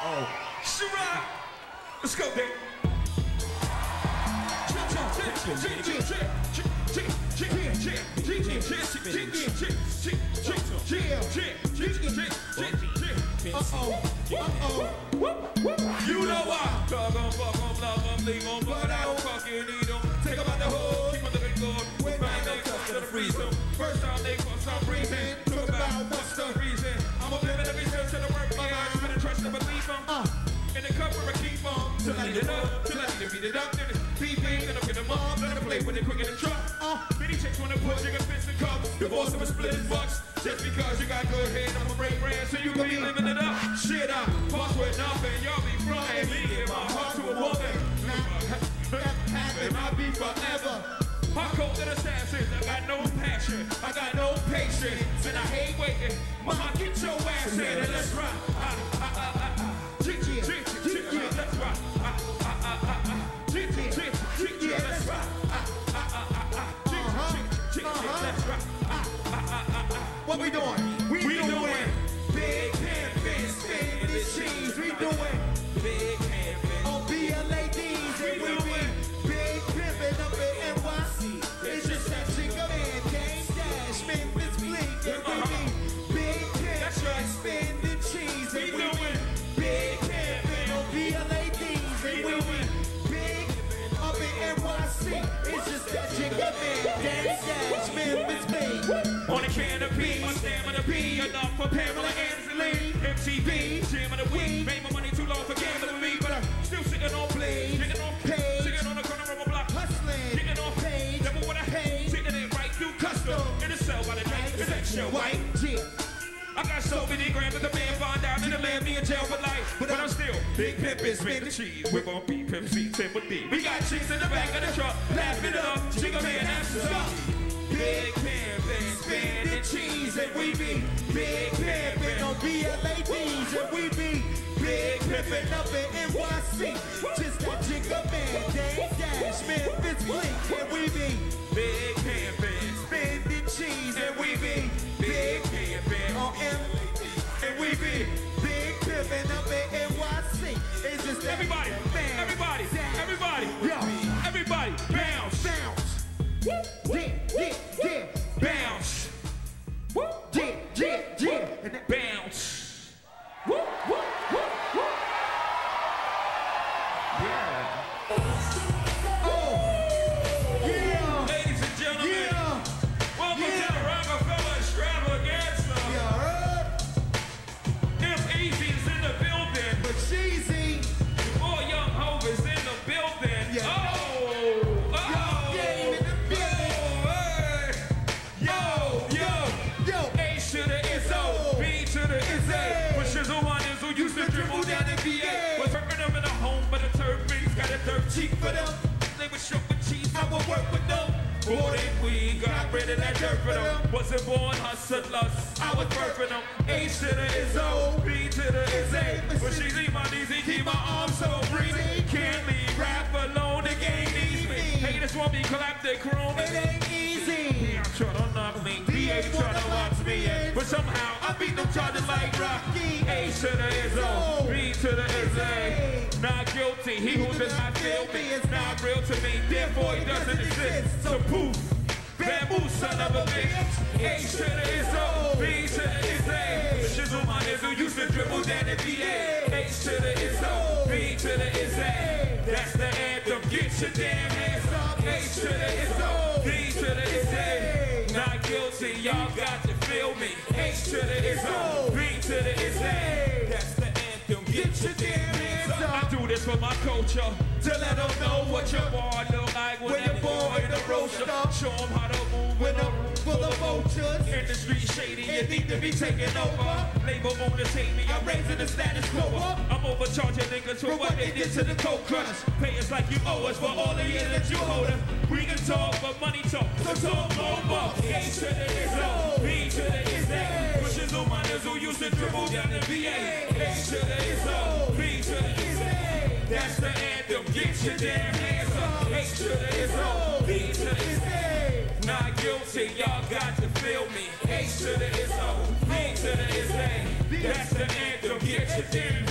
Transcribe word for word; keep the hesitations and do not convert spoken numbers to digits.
Uh-oh. Sharad. Let's go, Dave. Uh-oh. Uh-oh. You know why? Dog on, fuck on, love on, leave on, but I don't fucking need them. Take them out the hole, keep them looking good. With my name, cause to the freeze them. First time they for some reason. Talk about what's the reason. I'm a living every step to the work. My eyes been a trust to believe them. In the cover, I keep on. Till I need it up, till I need to beat it up. Then it's P P, then I'm getting them up. Let them play with it quick in the truck. Many chicks wanna put jigger fits and cups. Divorce them and split his bucks. Just because you got good head, I'ma break brand so you can be living it up. Shit, I fuck with nothing, y'all be frontin'. Me give my heart to a woman. And I'll be forever. Hot cold than assassins, I got no passion, I got no patience, and I hate waiting. Mama, get your ass in and let's rock. Ah, ah, ah, ah, ah. Let's rock. Ah, ah, ah, ah, ah. Let's rock. Ah, ah, ah, ah, ah. Let's rock. Ah, ah, ah, ah, ah. What we doing? We, we doing, doing big pimpin', spin the cheese. We doing big pimpin'. On B L A Ds, We and we doing be big pimpin' up in N Y C. It's just that Jigga Man, Game Dash, Memphis Bleak, and we be big That's right. pimpin', spin the cheese. We And we doing be big pimpin' on B L A Ds, and we be big up in N Y C. It's just that Jigga Man, Game Dash, Memphis Bleak. on a canopy, my stamina be enough for Pamela Ansley. M T V, jam of the week. Made my money too long for gambling with me, but I'm still sitting on blade, sitting on page, sitting on the corner of my block, Hustling, sitting on page, never what I hate, sitting it right through custom in a cell by the night. It's extra white. yeah. I got so many grams that the man find out and the man be in jail for life. But I'm still big pimpin', spin the cheese. We're gonna be pimp C, Tim with D. We got chicks in the back of the truck, laughing it up. Jigga Man, that's the stuff. Big pimpin', spin the cheese, and we be big pimpin'. On B L A Ds, and we be big pimpin' up in N Y C. Just that Jigga Man, Game Dash, Memphis Bleak, and we be Big pimpin', spin the cheese, and we be big pimpin'. on M, and we be big pimpin' up in N Y C. It's just that Everybody, man, everybody, Dash. everybody, Yo, everybody, bounce, bounce, yeah, yeah, yeah, bounce, yeah, yeah, yeah, and that bounce. woo, woo, woo, woo. Yeah. Oh, yeah, Ladies and gentlemen, yeah, welcome Yeah. to the Rockefeller Extravaganza. you heard? If Easy's in the building, But Cheesy, Boy Young Hov is in the building. Yeah. Oh, oh, Game in the building. oh, hey. Yo, yo, yo, A to the is O, B to the is A. But Shizzle one is who used to dribble down the V A. Was hurting them in the home, but the third rings got a dirt cheek for them. They would show with cheese, I would work with them. Boy, then we got rid of that dirt for them. Wasn't born hustlers, I was birthing them. A to the is O, B to the is A. But she's in my knees, he keep my arms so breezy. Can't leave rap alone, the game needs me. Haters want me clap their chrome. it ain't easy. I'm trying to knock me, D A trying to lock me in. But somehow I beat them charges like Rocky. A to the is O, B to the is A. Not guilty, he who does not feel me is not real to me. Therefore he doesn't exist. So poof, bamboo son of a bitch. A to the is O, B to the is A. The Shizzle my nigga used to dribble down the V A. H to the is O, B to the is A. That's the anthem, get your damn hands up. H to the is O, B to the is A. Not guilty, y'all got to feel me. H to the is O, B to the is A. That's the anthem, get your damn hands up. I do this for my culture, to let them know what your boy look like when that boy in the roaster. Show them how to move When with I'm them. full of vultures, In the street shady, you need to be taken over. Label wanna take me, I'm raising the status quo up. I'm overcharging niggas for what they did to the coke crush. Pay us like you owe us for all the years that you hold us. We can talk, but money talk, so talk more. A to the is O, B to the is A. Pushes on my nizzle, used to dribble down the V A. A to the is O, B to the is A. That's the anthem, get your damn hands up. A to the is O, B to the is A. Not guilty, y'all got to feel me. A to the is O, B to the is A. That's the anthem, get your damn